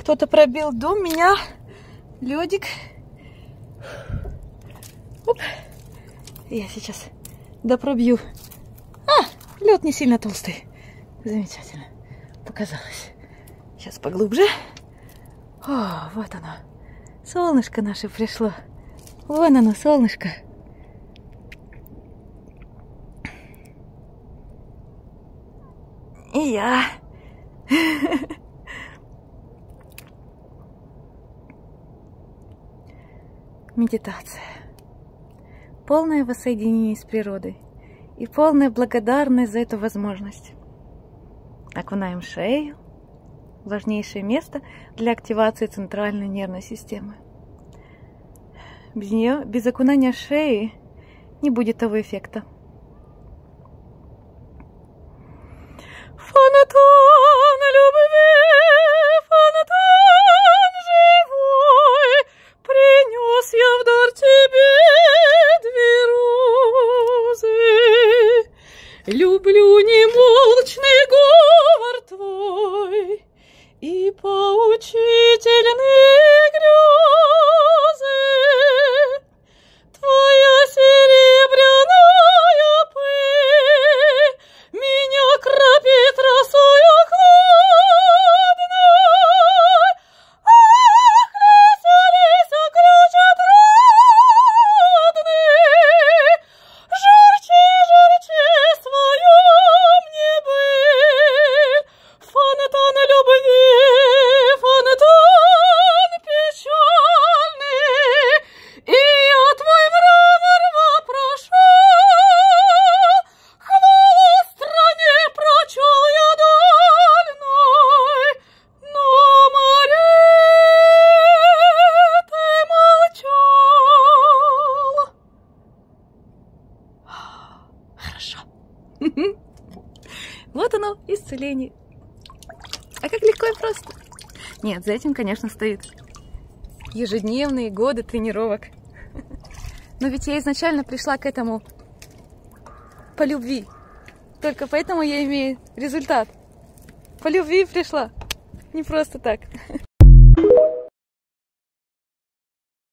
Кто-то пробил дом, меня, ледик. Оп. Я сейчас допробью. Лед не сильно толстый. Замечательно. Показалось. Сейчас поглубже. О, вот оно. Солнышко наше пришло. Вон оно, солнышко. И я. Медитация. Полное воссоединение с природой. И полная благодарность за эту возможность. Окунаем шею. Важнейшее место для активации центральной нервной системы. Без нее, без окунания шеи, не будет того эффекта. Фонтан любви, фонтан живой, принес я в дар тебе две розы. Люблю немолчный говор твой и поучительные грезы. Твоя серебряная пыль меня крапит росою холодной. Ах, лися, лися, ключ отрадный, журчи, журчи, своем не был. Фонтан любви, фонтан печальный, и я твой мрамор вопрошал. Хвалу стране прочел я дальной, но море ты молчал. Хорошо. Вот оно, исцеление. А как легко и просто. Нет, за этим, конечно, стоит ежедневные годы тренировок. Но ведь я изначально пришла к этому по любви. Только поэтому я имею результат. По любви пришла. Не просто так.